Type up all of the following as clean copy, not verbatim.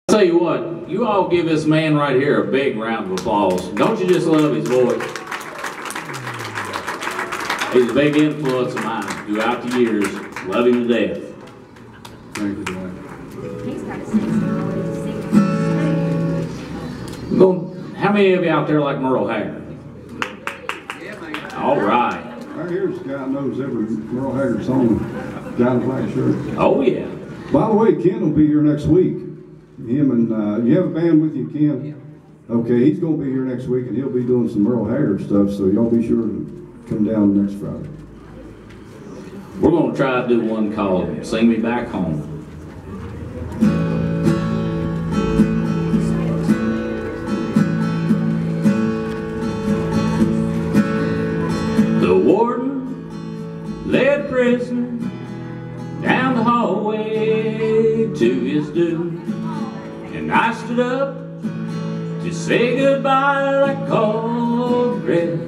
Tell you what, you all give this man right here a big round of applause. Don't you just love his voice? He's a big influence of mine throughout the years. Love him to death. Thank you, Dwayne. He's got to sing. How many of you out there like Merle Haggard? Yeah, man. All right. Right here's a guy who knows every Merle Haggard song. Guy in a black shirt. Oh, yeah. By the way, Ken will be here next week. Him and, you have a band with you, Ken? Yeah. Okay, he's going to be here next week, and he'll be doing some Merle Haggard stuff, so y'all be sure to come down next Friday. We're going to try to do one called Sing Me Back Home. The warden led prisoner down the hallway to his doom, and I stood up to say goodbye like cold grass.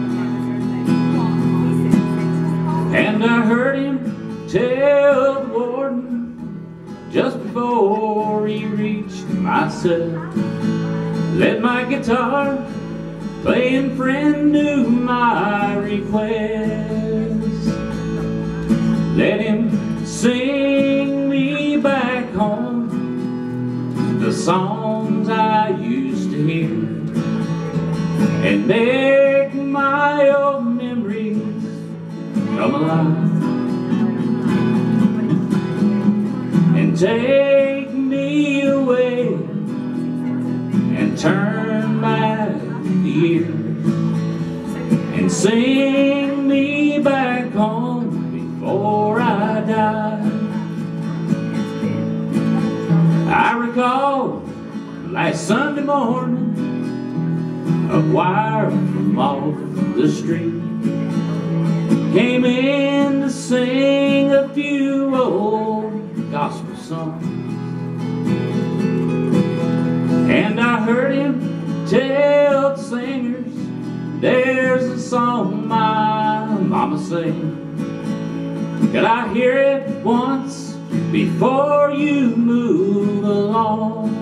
And I heard him tell the warden just before he reached my cell, let my guitar play and friend do my request. Let him sing me back home the songs I used to hear, and make my old memories come alive, and take me away and turn back the years, and sing me back home before I die. I recall last Sunday morning, a choir from off the street came in to sing a few old gospel songs, and I heard him tell the singers, there's a song my mama sang. Could I hear it once before you move along?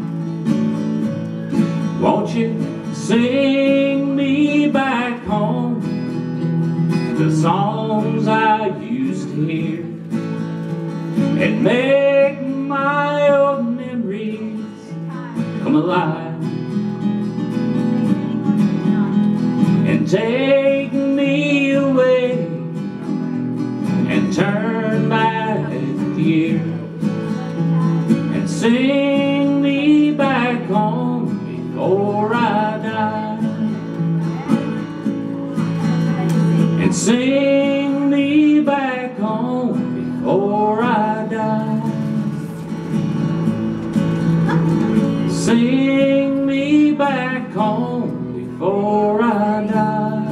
Won't you sing me back home the songs I used to hear, and make my old memories come alive, and take me away and turn back the year, and sing me back home before I die, and sing me back home before I die. Sing me back home before I die.